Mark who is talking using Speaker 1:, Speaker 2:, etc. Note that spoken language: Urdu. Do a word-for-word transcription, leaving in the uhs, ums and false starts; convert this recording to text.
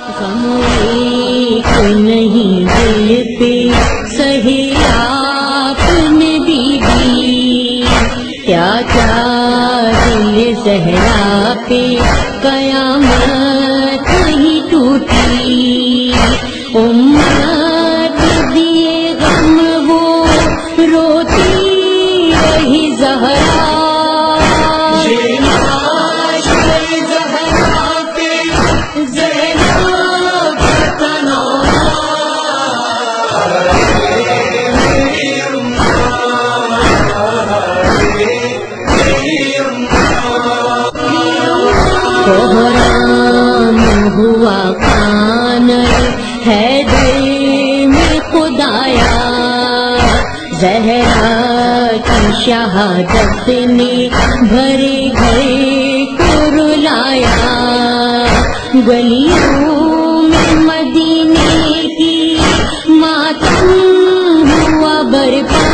Speaker 1: ایک نہیں دل پہ سہی آپ نے بی بی، کیا کیا دل زہرا پہ قیامت ہی ٹوٹی، امت دیے غم وہ روتی رہی زہرا، کوہرام ہوا کان ہے دل میں خدایا، زہرا کی شہادت نے بھرے گھر کو رلایا، گلیوں میں مدینے کی ماتم ہوا برپا،